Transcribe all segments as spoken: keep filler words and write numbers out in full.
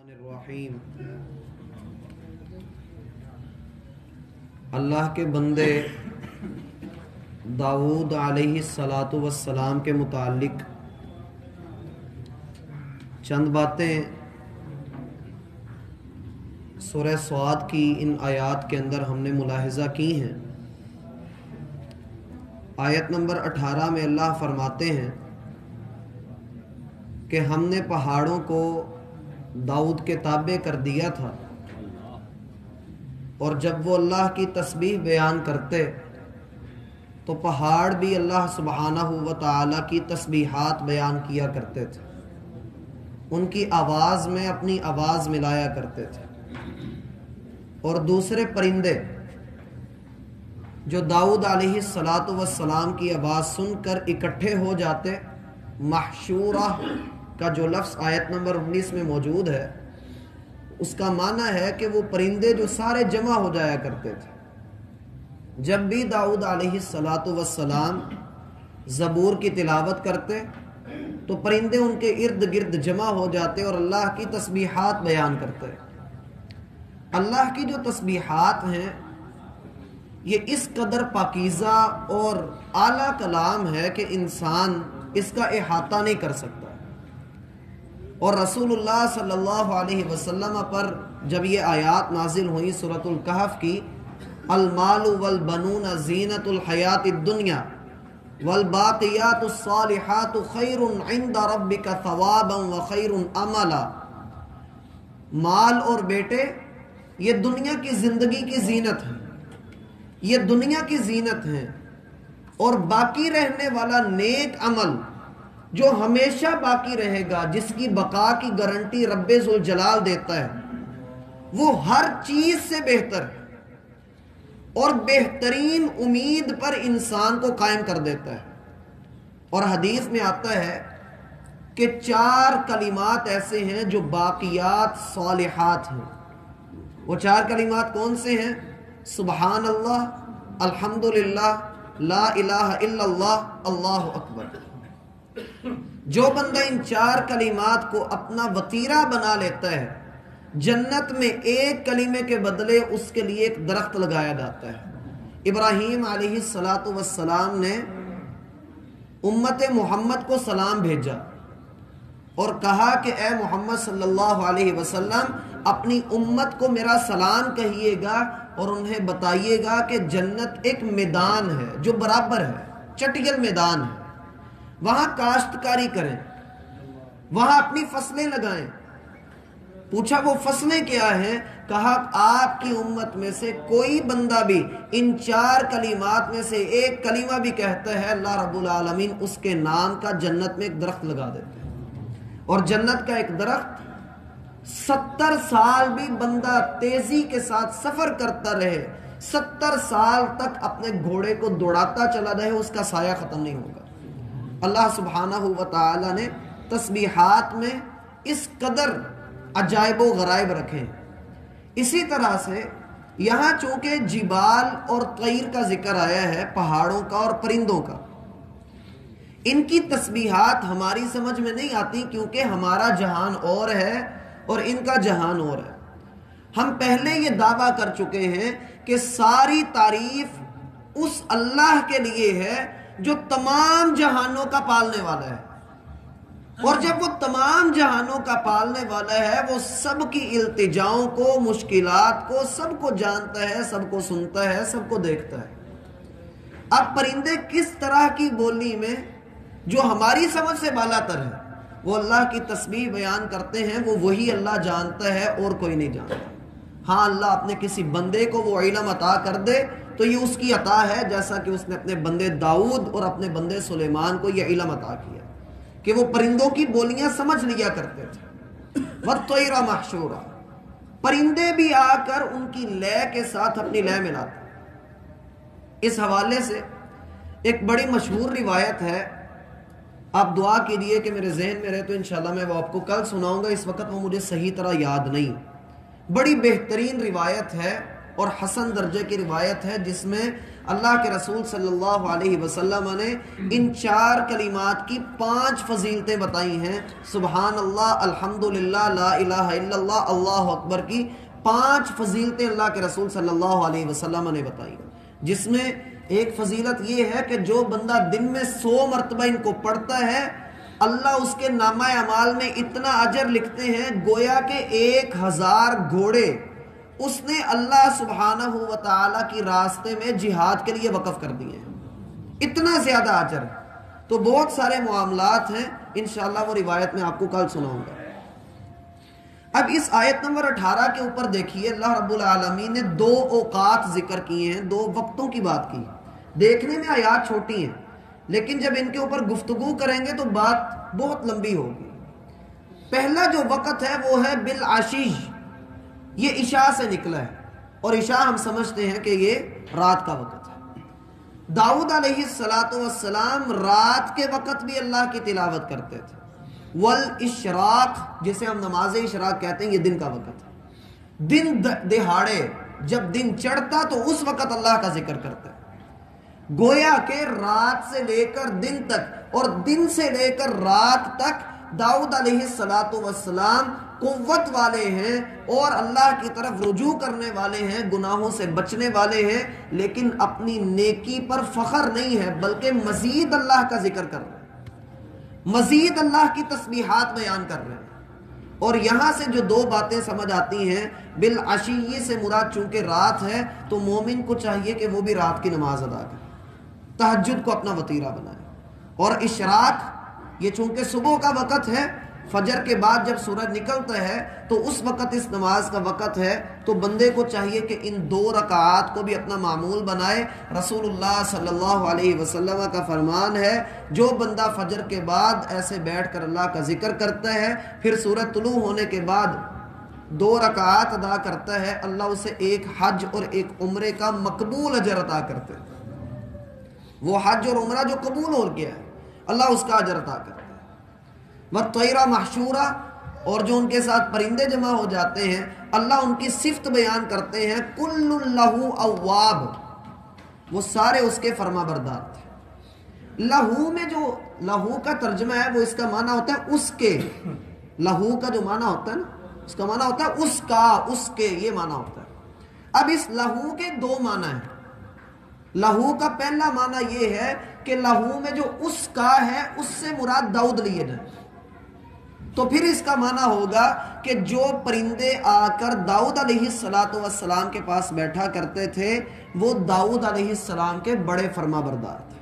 الرحیم۔ اللہ کے بندے داؤد علیہ الصلاۃ والسلام کے متعلق چند باتیں سورہ صاد کی ان آیات کے اندر ہم نے ملاحظہ کی ہیں۔ آیت نمبر اٹھارہ میں اللہ فرماتے ہیں کہ ہم نے پہاڑوں کو داؤد کے تابع کر دیا تھا، اور جب وہ اللہ کی تسبیح بیان کرتے تو پہاڑ بھی اللہ سبحانہ و تعالی کی تسبیحات بیان کیا کرتے تھے، ان کی آواز میں اپنی آواز ملایا کرتے تھے۔ اور دوسرے پرندے جو داؤد علیہ الصلاۃ والسلام کی آواز سن کر اکٹھے ہو جاتے، محشورہ کا جو لفظ آیت نمبر انیس میں موجود ہے، اس کا معنی ہے کہ وہ پرندے جو سارے جمع ہو جایا کرتے تھے۔ جب بھی داؤد علیہ الصلاۃ والسلام زبور کی تلاوت کرتے تو پرندے ان کے ارد گرد جمع ہو جاتے اور اللہ کی تسبیحات بیان کرتے۔ اللہ کی جو تسبیحات ہیں یہ اس قدر پاکیزہ اور اعلیٰ کلام ہے کہ انسان اس کا احاطہ نہیں کر سکتا۔ اور رسول اللہ صلی اللہ علیہ وسلم پر جب یہ آیات نازل ہوئی سورۃ الکہف کی، المال والبنون زینۃ الحیات الدنیا والباقیات الصالحات خیر عند ربک ثوابا وخیر عملا، مال اور بیٹے یہ دنیا کی زندگی کی زینت ہے، یہ دنیا کی زینت ہے، اور باقی رہنے والا نیک عمل جو ہمیشہ باقی رہے گا، جس کی بقا کی گارنٹی رب ذوالجلال دیتا ہے، وہ ہر چیز سے بہتر ہے اور بہترین امید پر انسان کو قائم کر دیتا ہے۔ اور حدیث میں آتا ہے کہ چار کلمات ایسے ہیں جو باقیات صالحات ہیں۔ وہ چار کلمات کون سے ہیں؟ سبحان اللہ، الحمدللہ، لا الہ الا اللہ، اللہ اکبر۔ جو بندہ ان چار کلمات کو اپنا وطیرہ بنا لیتا ہے، جنت میں ایک کلمے کے بدلے اس کے لیے ایک درخت لگایا جاتا ہے۔ ابراہیم علیہ الصلاۃ والسلام نے امت محمد کو سلام بھیجا اور کہا کہ اے محمد صلی اللہ علیہ وسلم اپنی امت کو میرا سلام کہیے گا اور انہیں بتائیے گا کہ جنت ایک میدان ہے جو برابر ہے، چٹیل میدان ہے، وہاں کاشتکاری کریں، وہاں اپنی فصلیں لگائیں۔ پوچھا وہ فصلیں کیا ہیں؟ کہا آپ کی امت میں سے کوئی بندہ بھی ان چار کلمات میں سے ایک کلمہ بھی کہتا ہے، اللہ رب العالمین اس کے نام کا جنت میں ایک درخت لگا دیتے ہیں۔ اور جنت کا ایک درخت ستر سال بھی بندہ تیزی کے ساتھ سفر کرتا رہے، ستر سال تک اپنے گھوڑے کو دوڑاتا چلا رہے، اس کا سایہ ختم نہیں ہوگا۔ اللہ سبحانہ و تعالی نے تسبیحات میں اس قدر عجائب و غرائب رکھے۔ اسی طرح سے یہاں چونکہ جبال اور طیر کا ذکر آیا ہے، پہاڑوں کا اور پرندوں کا، ان کی تسبیحات ہماری سمجھ میں نہیں آتی کیونکہ ہمارا جہان اور ہے اور ان کا جہان اور ہے۔ ہم پہلے یہ دعویٰ کر چکے ہیں کہ ساری تعریف اس اللہ کے لیے ہے جو تمام جہانوں کا پالنے والا ہے، اور جب وہ تمام جہانوں کا پالنے والا ہے، وہ سب کی التجاؤں کو، مشکلات کو، سب کو جانتا ہے، سب کو سنتا ہے، سب کو دیکھتا ہے۔ اب پرندے کس طرح کی بولی میں جو ہماری سمجھ سے بالا تر ہے وہ اللہ کی تسبیح بیان کرتے ہیں، وہ وہی اللہ جانتا ہے اور کوئی نہیں جانتا۔ ہاں اللہ اپنے کسی بندے کو وہ علم عطا کر دے تو یہ اس کی عطا ہے، جیسا کہ اس نے اپنے بندے داؤد اور اپنے بندے سلیمان کو یہ علم عطا کیا کہ وہ پرندوں کی بولیاں سمجھ لیا کرتے تھے۔ وَالطَّيْرَ مَحْشُورًا، پرندے بھی آ کر ان کی لے کے ساتھ اپنی لے ملاتے۔ اس حوالے سے ایک بڑی مشہور روایت ہے، آپ دعا کیجئے کہ میرے ذہن میں رہے تو انشاءاللہ میں وہ آپ کو کل سناؤں گا، اس وقت وہ مجھے صحیح طرح یاد نہیں۔ بڑی بہترین روایت ہے اور حسن درجے کی روایت ہے، جس میں اللہ کے رسول صلی اللہ علیہ وسلم نے ان چار کلمات کی پانچ فضیلتیں بتائی ہیں. سبحان اللہ، الحمدللہ، لا الہ الا اللہ، اللہ اکبر کی پانچ فضیلتیں اللہ کے رسول صلی اللہ علیہ وسلم نے بتائی، جس میں ایک فضیلت یہ ہے کہ جو بندہ دن میں سو مرتبہ ان کو پڑھتا ہے اللہ اس کے نامہ اعمال میں اتنا اجر لکھتے ہیں گویا کہ ایک ہزار گھوڑے اس نے اللہ سبحانہ و تعالی کی راستے میں جہاد کے لیے وقف کر دیے ہیں. اتنا زیادہ اجر. تو بہت سارے معاملات ہیں، انشاءاللہ وہ روایت میں آپ کو کل سناؤں گا. اب اس آیت نمبر اٹھارہ کے اوپر دیکھیے اللہ رب العالمین نے دو اوقات ذکر کیے ہیں، دو وقتوں کی بات کی. دیکھنے میں آیات چھوٹی ہیں لیکن جب ان کے اوپر گفتگو کریں گے تو بات بہت لمبی ہوگی. پہلا جو وقت ہے وہ ہے بالعشی، یہ عشاء سے نکلا ہے، اور عشاء ہم سمجھتے ہیں کہ یہ رات کا وقت ہے. داؤد علیہ السلام رات کے وقت بھی اللہ کی تلاوت کرتے تھے. والاشراق جسے ہم نماز اشراق کہتے ہیں، یہ دن کا وقت ہے. دن دہاڑے جب دن چڑھتا تو اس وقت اللہ کا ذکر کرتے ہیں. گویا کہ رات سے لے کر دن تک اور دن سے لے کر رات تک داؤد علیہ السلام قوت والے ہیں اور اللہ کی طرف رجوع کرنے والے ہیں، گناہوں سے بچنے والے ہیں، لیکن اپنی نیکی پر فخر نہیں ہے بلکہ مزید اللہ کا ذکر کر رہے ہیں، مزید اللہ کی تسبیحات بیان کر رہے ہیں. اور یہاں سے جو دو باتیں سمجھ آتی ہیں، بالعشی سے مراد چونکہ رات ہے تو مومن کو چاہیے کہ وہ بھی رات کی نماز ادا کرے، تہجد کو اپنا وطیرہ بنائے. اور اشراق یہ چونکہ صبح کا وقت ہے، فجر کے بعد جب سورج نکلتا ہے تو اس وقت اس نماز کا وقت ہے، تو بندے کو چاہیے کہ ان دو رکعات کو بھی اپنا معمول بنائے. رسول اللہ صلی اللہ علیہ وسلم کا فرمان ہے جو بندہ فجر کے بعد ایسے بیٹھ کر اللہ کا ذکر کرتا ہے پھر سورج طلوع ہونے کے بعد دو رکعات ادا کرتا ہے، اللہ اسے ایک حج اور ایک عمرے کا مقبول اجر عطا کرتے ہیں. وہ حج اور عمرہ جو قبول ہو گیا ہے اللہ اس کا اجر عطا کرتا ہے. وَالطَّيْرَ مَحْشُورًا، اور جو ان کے ساتھ پرندے جمع ہو جاتے ہیں اللہ ان کی صفت بیان کرتے ہیں، کُلٌّ لَهُ أَوَّابٌ، وہ سارے اس کے فرما بردار تھے. لہو میں جو لہو کا ترجمہ ہے وہ اس کا معنی ہوتا ہے اس کے. لہو کا جو معنی ہوتا ہے نا اس کا معنی ہوتا ہے اس کا، اس کے، یہ معنی ہوتا ہے. اب اس لہو کے دو معنی ہیں. لہو کا پہلا معنی یہ ہے کہ لہو میں جو اس کا ہے اس سے مراد داؤد لیے جائیں، تو پھر اس کا معنی ہوگا کہ جو پرندے آ کر داؤد علیہ السلام کے پاس بیٹھا کرتے تھے وہ داؤد علیہ السلام کے بڑے فرما بردار تھے،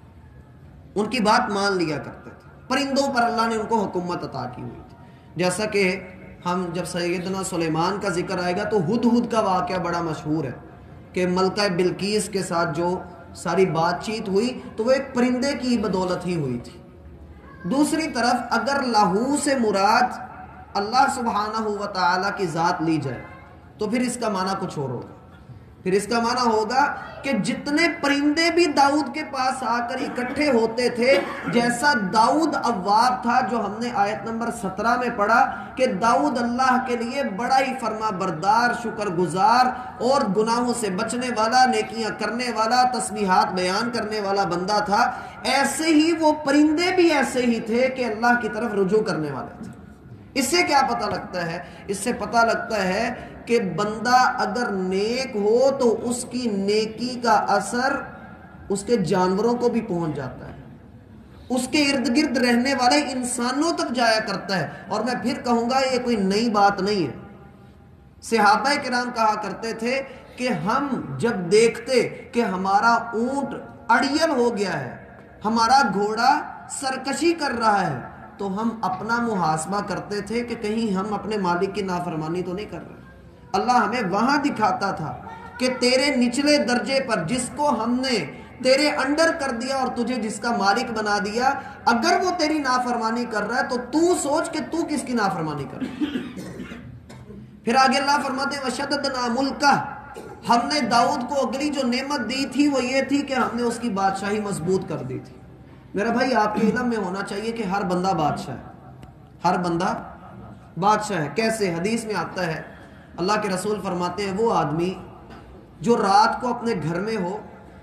ان کی بات مان لیا کرتے تھے. پرندوں پر اللہ نے ان کو حکومت عطا کی ہوئی تھی. جیسا کہ ہم جب سیدنا سلیمان کا ذکر آئے گا تو ہدہد کا واقعہ بڑا مشہور ہے کہ ملکہ بلقیس کے ساتھ جو ساری بات چیت ہوئی تو وہ ایک پرندے کی بدولت ہی ہوئی تھی. دوسری طرف اگر لہو سے مراد اللہ سبحانہ و تعالی کی ذات لی جائے تو پھر اس کا معنی کچھ اور ہوگا. پھر اس کا معنی ہوگا کہ جتنے پرندے بھی داؤد کے پاس آ کر اکٹھے ہوتے تھے، جیسا داؤد اواب تھا جو ہم نے آیت نمبر سترہ میں پڑھا کہ داؤد اللہ کے لیے بڑا ہی فرما بردار، شکر گزار اور گناہوں سے بچنے والا، نیکیاں کرنے والا، تسبیحات بیان کرنے والا بندہ تھا، ایسے ہی وہ پرندے بھی ایسے ہی تھے کہ اللہ کی طرف رجوع کرنے والے تھے. اس سے کیا پتہ لگتا ہے؟ اس سے پتہ لگتا ہے کہ بندہ اگر نیک ہو تو اس کی نیکی کا اثر اس کے جانوروں کو بھی پہنچ جاتا ہے، اس کے ارد گرد رہنے والے انسانوں تک جایا کرتا ہے. اور میں پھر کہوں گا یہ کوئی نئی بات نہیں ہے. صحابہ کرام کہا کرتے تھے کہ ہم جب دیکھتے کہ ہمارا اونٹ اڑیل ہو گیا ہے، ہمارا گھوڑا سرکشی کر رہا ہے، تو ہم اپنا محاسبہ کرتے تھے کہ کہیں ہم اپنے مالک کی نافرمانی تو نہیں کر رہے. اللہ ہمیں وہاں دکھاتا تھا کہ تیرے نچلے درجے پر جس کو ہم نے تیرے انڈر کر دیا اور تجھے جس کا مالک بنا دیا، اگر وہ تیری نافرمانی کر رہا ہے تو تو سوچ کہ تو کس کی نافرمانی کر رہا ہے. پھر آگے اللہ فرماتے ہیں وَشَدَّدْنَا مُلْكَهُ، ہم نے داؤد کو اگلی جو نعمت دی تھی وہ یہ تھی کہ ہم نے اس کی بادشاہی مضبوط کر دی تھی. میرا بھائی آپ کے علم میں ہونا چاہیے کہ ہر بندہ بادشاہ ہے، ہر بندہ بادشاہ ہے. کیسے؟ حدیث میں آتا ہے اللہ کے رسول فرماتے ہیں وہ آدمی جو رات کو اپنے گھر میں ہو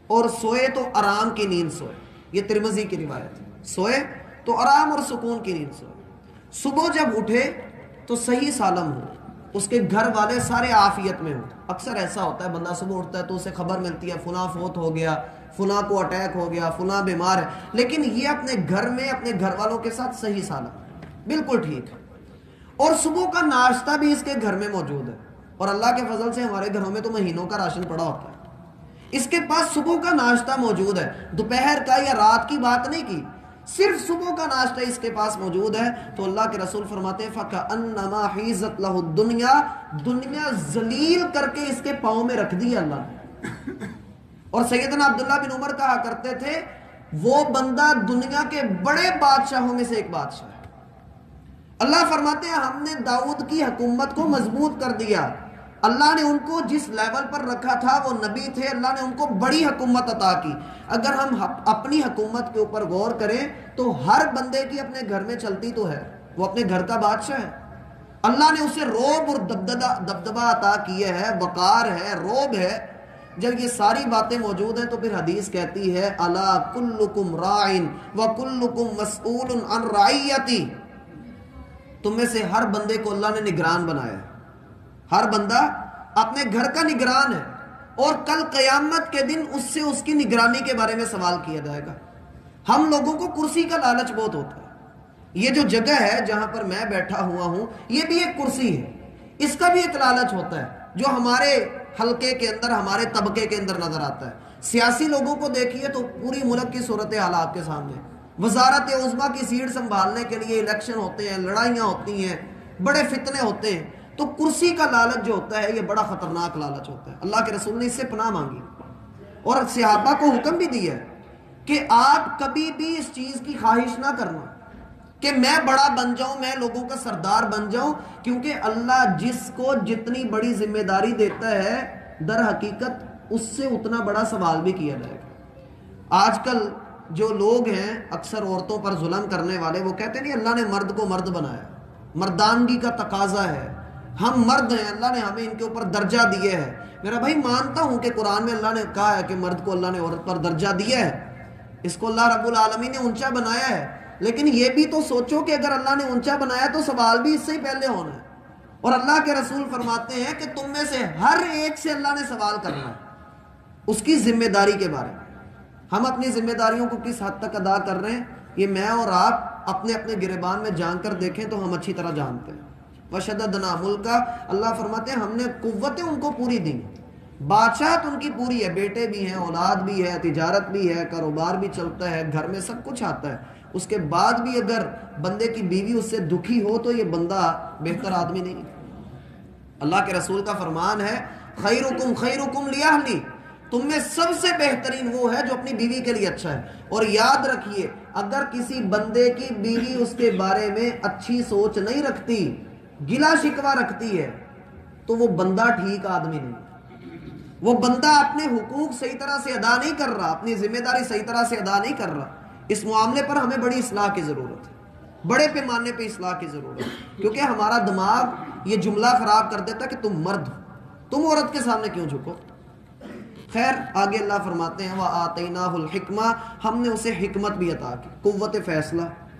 اور سوئے تو آرام کی نیند سوئے. یہ ترمذی کی روایت ہے. سوئے تو آرام اور سکون کی نیند سوئے. صبح جب اٹھے تو صحیح سالم ہو, اس کے گھر والے سارے عافیت میں ہوں. اکثر ایسا ہوتا ہے بندہ صبح اٹھتا ہے تو اسے خبر ملتی ہے فلاں فوت ہو گیا, فلاں کو اٹیک ہو گیا, فلاں بیمار ہے, لیکن یہ اپنے گھر میں اپنے گھر والوں کے ساتھ صحیح سالم, بالکل ٹھیک ہے. اور صبح کا ناشتہ بھی اس کے گھر میں موجود ہے. اور اللہ کے فضل سے ہمارے گھروں میں تو مہینوں کا راشن پڑا ہوتا ہے. اس کے پاس صبح کا ناشتہ موجود ہے, دوپہر کا یا رات کی بات نہیں کی, صرف صبح کا ناشتہ اس کے پاس موجود ہے. تو اللہ کے رسول فرماتے ہیں فَكَأَنَّمَا حِيزَتْ لَهُ الدُّنْيَا, دنیا ذلیل کر کے اس کے پاؤں میں رکھ دی اللہ نے. اور سیدنا عبداللہ بن عمر کہا کرتے تھے وہ بندہ دنیا کے بڑے بادشاہوں میں سے ایک بادشاہ ہے. اللہ فرماتے ہیں ہم نے داؤد کی حکومت کو مضبوط کر دیا. اللہ نے ان کو جس لیول پر رکھا تھا وہ نبی تھے, اللہ نے ان کو بڑی حکومت عطا کی. اگر ہم اپنی حکومت کے اوپر غور کریں تو ہر بندے کی اپنے گھر میں چلتی تو ہے, وہ اپنے گھر کا بادشاہ ہے. اللہ نے اسے روب اور دبدبہ دبدبہ عطا کیے ہے, وقار ہے, روب ہے. جب یہ ساری باتیں موجود ہیں تو پھر حدیث کہتی ہے الا کلکم راعن وکلکم مسئول عن رعیتی, تم میں سے ہر بندے کو اللہ نے نگران بنایا ہے. ہر بندہ اپنے گھر کا نگران ہے, اور کل قیامت کے دن اس سے اس کی نگرانی کے بارے میں سوال کیا جائے گا. ہم لوگوں کو کرسی کا لالچ بہت ہوتا ہے. یہ جو جگہ ہے جہاں پر میں بیٹھا ہوا ہوں یہ بھی ایک کرسی ہے, اس کا بھی ایک لالچ ہوتا ہے جو ہمارے حلقے کے اندر, ہمارے طبقے کے اندر نظر آتا ہے. سیاسی لوگوں کو دیکھیے تو پوری ملک کی صورتحال آپ کے سامنے, وزارت عظمیٰ کی سیٹ سنبھالنے کے لیے الیکشن ہوتے ہیں, لڑائیاں ہوتی ہیں, بڑے فتنے ہوتے ہیں. تو کرسی کا لالچ جو ہوتا ہے یہ بڑا خطرناک لالچ ہوتا ہے. اللہ کے رسول نے اس سے پناہ مانگی اور صحابہ کو حکم بھی دیا ہے کہ آپ کبھی بھی اس چیز کی خواہش نہ کرنا کہ میں بڑا بن جاؤں, میں لوگوں کا سردار بن جاؤں, کیونکہ اللہ جس کو جتنی بڑی ذمہ داری دیتا ہے در حقیقت اس سے اتنا بڑا سوال بھی کیا جائے گا. آج کل جو لوگ ہیں اکثر عورتوں پر ظلم کرنے والے, وہ کہتے ہیں نہیں اللہ نے مرد کو مرد بنایا, مردانگی کا تقاضا ہے, ہم مرد ہیں, اللہ نے ہمیں ان کے اوپر درجہ دیے ہے. میرا بھائی مانتا ہوں کہ قرآن میں اللہ نے کہا ہے کہ مرد کو اللہ نے عورت پر درجہ دیا ہے, اس کو اللہ رب العالمین نے اونچا بنایا ہے, لیکن یہ بھی تو سوچو کہ اگر اللہ نے اونچا بنایا تو سوال بھی اس سے ہی پہلے ہونا ہے. اور اللہ کے رسول فرماتے ہیں کہ تم میں سے ہر ایک سے اللہ نے سوال کرنا ہے اس کی ذمہ داری کے بارے میں. ہم اپنی ذمہ داریوں کو کس حد تک ادا کر رہے ہیں یہ میں اور آپ اپنے اپنے گریبان میں جان کر دیکھیں تو ہم اچھی طرح جانتے ہیں. وَشَدَّدْنَا مُلْكَ, اللہ فرماتے ہیں ہم نے قوتیں ان کو پوری دی, بادشاہت ان کی پوری ہے, بیٹے بھی ہیں, اولاد بھی ہے, تجارت بھی ہے, کاروبار بھی چلتا ہے, گھر میں سب کچھ آتا ہے. اس کے بعد بھی اگر بندے کی بیوی اس سے دکھی ہو تو یہ بندہ بہتر آدمی نہیں. اللہ کے رسول کا فرمان ہے خیرکم خیرکم لأہلی, تم میں سب سے بہترین وہ ہے جو اپنی بیوی کے لیے اچھا ہے. اور یاد رکھیے اگر کسی بندے کی بیوی اس کے بارے میں اچھی سوچ نہیں رکھتی, گلا شکوہ رکھتی ہے, تو وہ بندہ ٹھیک آدمی نہیں. وہ بندہ اپنے حقوق صحیح طرح سے ادا نہیں کر رہا, اپنی ذمہ داری صحیح طرح سے ادا نہیں کر رہا. اس معاملے پر ہمیں بڑی اصلاح کی ضرورت ہے, بڑے پیمانے پہ اصلاح کی ضرورت ہے, کیونکہ ہمارا دماغ یہ جملہ خراب کر دیتا کہ تم مرد ہو, تم عورت کے سامنے کیوں جھکو. خیر آگے اللہ فرماتے ہیں وَآتَيْنَاهُ الْحِكْمَةَ, ہم نے اسے حکمت بھی عطا کی, قوت فیصلہ,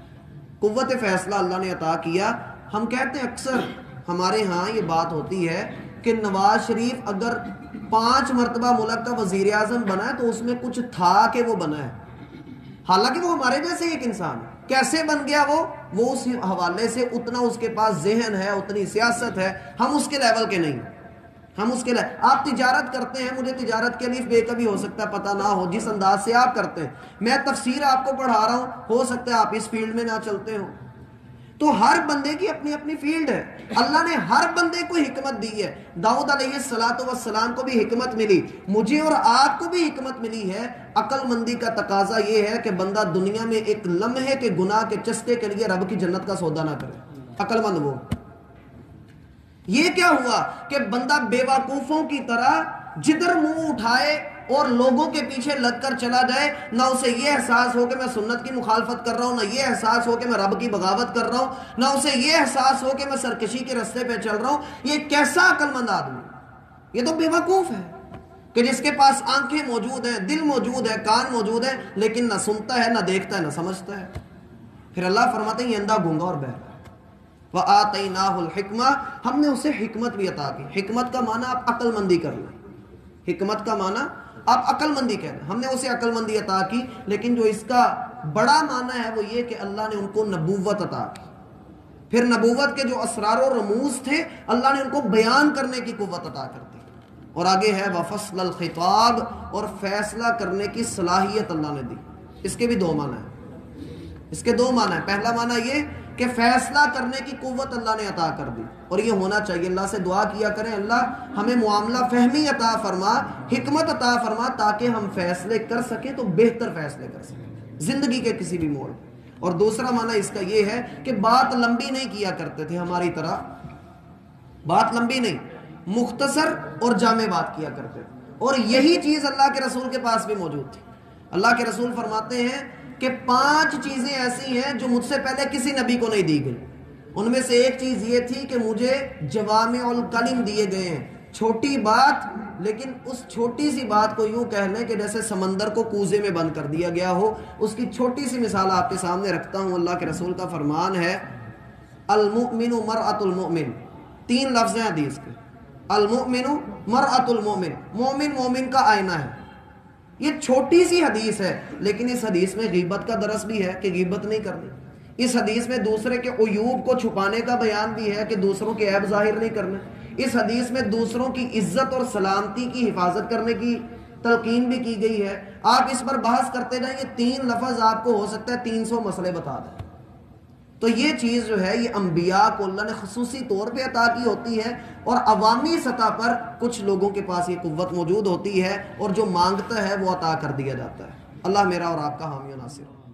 قوت فیصلہ اللہ نے عطا کیا. ہم کہتے ہیں اکثر ہمارے ہاں یہ بات ہوتی ہے کہ نواز شریف اگر پانچ مرتبہ ملک کا وزیر اعظم بنا ہے تو اس میں کچھ تھا کہ وہ بنا ہے, حالانکہ وہ ہمارے جیسے ایک انسان ہے. کیسے بن گیا وہ وہ اس حوالے سے اتنا اس کے پاس ذہن ہے, اتنی سیاست ہے, ہم اس کے لیول کے نہیں, ہم اس کے لیے. آپ تجارت کرتے ہیں, مجھے تجارت کے الف بے کبھی ہو سکتا ہے پتہ نہ ہو, جس انداز سے آپ کرتے ہیں. میں تفسیر آپ کو پڑھا رہا ہوں, ہو سکتا ہے آپ اس فیلڈ میں نہ چلتے ہو. تو ہر بندے کی اپنی اپنی فیلڈ ہے. اللہ نے ہر بندے کو حکمت دی ہے. داؤد علیہ الصلوۃ والسلام کو بھی حکمت ملی, مجھے اور آپ کو بھی حکمت ملی ہے. عقل مندی کا تقاضا یہ ہے کہ بندہ دنیا میں ایک لمحے کے گناہ کے چسکے کے لیے رب کی جنت کا سودا نہ کرے. عقل مند وہ. یہ کیا ہوا کہ بندہ بے وقوفوں کی طرح جدھر منہ اٹھائے اور لوگوں کے پیچھے لگ کر چلا جائے, نہ اسے یہ احساس ہو کہ میں سنت کی مخالفت کر رہا ہوں, نہ یہ احساس ہو کہ میں رب کی بغاوت کر رہا ہوں, نہ اسے یہ احساس ہو کہ میں سرکشی کے رستے پہ چل رہا ہوں. یہ کیسا عقل مند آدمی, یہ تو بے وقوف ہے. کہ جس کے پاس آنکھیں موجود ہیں، دل موجود ہے، کان موجود ہے، لیکن نہ سنتا ہے، نہ دیکھتا ہے، نہ سمجھتا ہے. پھر اللہ فرماتے ہیں یہ اندھا گونگا اور بہرا ہے. وَآتَيْنَاهُ الْحِكْمَةَ، ہم نے اسے حکمت بھی عطا کی. حکمت کا معنی آپ عقل مندی کر لیں. حکمت کا معنی آپ عقل مندی کہہ لیں. ہم نے اسے عقل مندی عطا کی، لیکن جو اس کا بڑا معنی ہے وہ یہ کہ اللہ نے ان کو نبوت عطا کی. پھر نبوت کے جو اسرار و رموز تھے اللہ نے ان کو بیان کرنے کی قوت عطا کر دی. اور آگے ہے وفصل الخطاب، اور فیصلہ کرنے کی صلاحیت اللہ نے دی. اس کے بھی دو معنی ہیں. اس کے دو معنی ہیں. پہلا معنی یہ کہ فیصلہ کرنے کی قوت اللہ نے عطا کر دی، اور یہ ہونا چاہیے. اللہ سے دعا کیا کریں اللہ ہمیں معاملہ فہمی عطا فرما، حکمت عطا فرما، تاکہ ہم فیصلے کر سکیں تو بہتر فیصلے کر سکیں زندگی کے کسی بھی موڑ. اور دوسرا معنی اس کا یہ ہے کہ بات لمبی نہیں کیا کرتے تھے ہماری طرح. بات لمبی نہیں، مختصر اور جامع بات کیا کرتے تھے. اور یہی چیز اللہ کے رسول کے پاس بھی موجود تھی. اللہ کے رسول فرماتے ہیں کہ پانچ چیزیں ایسی ہیں جو مجھ سے پہلے کسی نبی کو نہیں دی گئی. ان میں سے ایک چیز یہ تھی کہ مجھے جوامع الکلم دیے گئے ہیں. چھوٹی بات، لیکن اس چھوٹی سی بات کو یوں کہہ لیں کہ جیسے سمندر کو کوزے میں بند کر دیا گیا ہو. اس کی چھوٹی سی مثال آپ کے سامنے رکھتا ہوں. اللہ کے رسول کا فرمان ہے المؤمن مرأۃ المؤمن. تین لفظ ہیں حدیث کے. المؤمن مرأۃ المؤمن، مومن مومن کا آئینہ ہے. یہ چھوٹی سی حدیث ہے، لیکن اس حدیث میں غیبت کا درس بھی ہے کہ غیبت نہیں کرنی. اس حدیث میں دوسرے کے عیوب کو چھپانے کا بیان بھی ہے کہ دوسروں کے عیب ظاہر نہیں کرنے. اس حدیث میں دوسروں کی عزت اور سلامتی کی حفاظت کرنے کی تلقین بھی کی گئی ہے. آپ اس پر بحث کرتے جائیں، یہ تین لفظ آپ کو ہو سکتا ہے تین سو مسئلے بتا دیں. تو یہ چیز جو ہے یہ انبیاء کو اللہ نے خصوصی طور پہ عطا کی ہوتی ہے، اور عوامی سطح پر کچھ لوگوں کے پاس یہ قوت موجود ہوتی ہے، اور جو مانگتا ہے وہ عطا کر دیا جاتا ہے. اللہ میرا اور آپ کا حامی و ناصر.